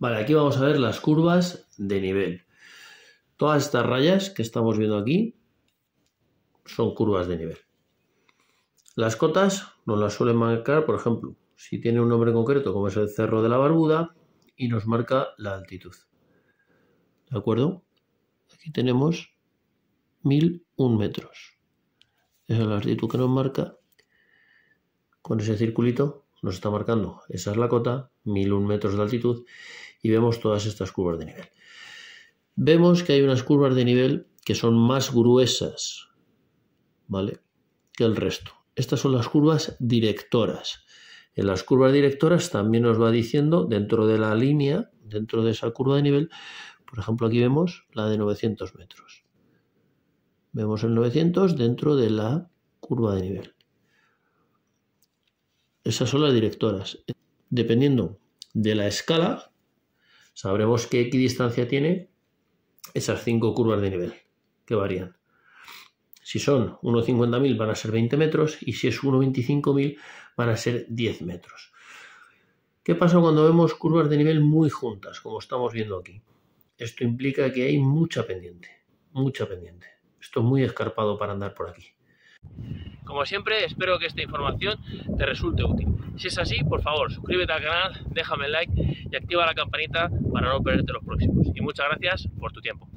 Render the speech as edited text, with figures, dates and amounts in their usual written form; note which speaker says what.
Speaker 1: Vale, aquí vamos a ver las curvas de nivel. Todas estas rayas que estamos viendo aquí son curvas de nivel. Las cotas nos las suelen marcar, por ejemplo, si tiene un nombre concreto como es el Cerro de la Barbuda y nos marca la altitud. ¿De acuerdo? Aquí tenemos 1001 metros. Esa es la altitud que nos marca. Con ese circulito nos está marcando. Esa es la cota, 1001 metros de altitud, y vemos todas estas curvas de nivel. Vemos que hay unas curvas de nivel que son más gruesas, ¿vale?, que el resto. Estas son las curvas directoras. En las curvas directoras también nos va diciendo dentro de la línea, dentro de esa curva de nivel, por ejemplo aquí vemos la de 900 metros. Vemos el 900 dentro de la curva de nivel. Esas son las directoras. Dependiendo de la escala, sabremos qué equidistancia tiene esas 5 curvas de nivel que varían. Si son 1,50.000 van a ser 20 metros y si es 1,25.000 van a ser 10 metros. ¿Qué pasa cuando vemos curvas de nivel muy juntas, como estamos viendo aquí? Esto implica que hay mucha pendiente, mucha pendiente. Esto es muy escarpado para andar por aquí. Como siempre, espero que esta información te resulte útil. Si es así, por favor, suscríbete al canal, déjame el like y activa la campanita para no perderte los próximos. Y muchas gracias por tu tiempo.